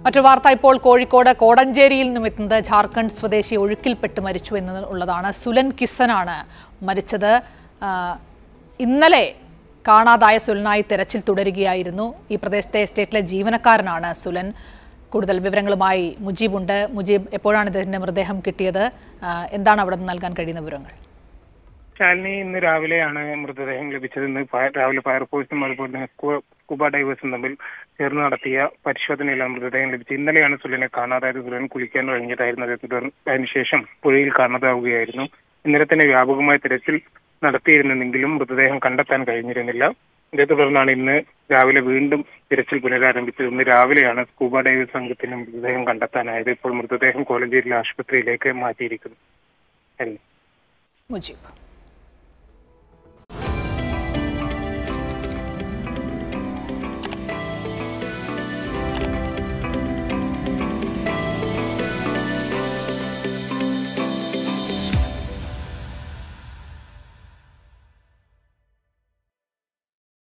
മറ്റൊരു വാർത്ത ഇപ്പോൾ കോഴിക്കോട് കോടഞ്ചേരിയിൽ നിന്നും എത്തുന്നത് ജാർഖണ്ഡ് സ്വദേശി ഒഴുക്കിൽപ്പെട്ട് മരിച്ചു എന്നുള്ളതാണ്. സുലൻ കിസനാണ് മരിച്ചത്. ഇന്നലെ കാണാതായ സുലനായി തെരച്ചിൽ തുടരുകയായിരുന്നു. ഈ പ്രദേശത്തെ എസ്റ്റേറ്റിലെ ജീവനക്കാരനാണ് സുലൻ. കൂടുതൽ വിവരങ്ങളുമായി മുജീബ് ഉണ്ട്. മുജീബ്, എപ്പോഴാണ് ഇതിന്റെ മൃതദേഹം കിട്ടിയത്? എന്താണ് അവിടെ നിന്ന് നൽകാൻ കഴിയുന്ന വിവരങ്ങൾ? ശാലിനി, ഇന്ന് രാവിലെയാണ് മൃതദേഹം ലഭിച്ചത്. ഇന്ന് രാവിലെ ഫയർഫോഴ്സും അതുപോലെ തന്നെ സ്കൂബ ഡൈവേഴ്സും തമ്മിൽ ചേർന്ന് നടത്തിയ പരിശോധനയിലാണ് മൃതദേഹം ലഭിച്ചത്. ഇന്നലെയാണ് സുലനെ കാണാതായത്. സുലൻ കുളിക്കാൻ കഴിഞ്ഞതായിരുന്നു. അതിനുശേഷം പുഴയിൽ കാണാതാവുകയായിരുന്നു. ഇന്നലെ തന്നെ വ്യാപകമായ തിരച്ചിൽ നടത്തിയിരുന്നെങ്കിലും മൃതദേഹം കണ്ടെത്താൻ കഴിഞ്ഞിരുന്നില്ല. ഇതേ തുടർന്നാണ് ഇന്ന് രാവിലെ വീണ്ടും തിരച്ചിൽ പുനരാരംഭിച്ചത്. ഇന്ന് രാവിലെയാണ് സ്കൂബ ഡൈവേഴ്സ് സംഘത്തിന് മൃതദേഹം കണ്ടെത്താനായത്. ഇപ്പോൾ മൃതദേഹം കോലഞ്ചേരിയിലെ ആശുപത്രിയിലേക്ക് മാറ്റിയിരിക്കുന്നു. മുജീബ്.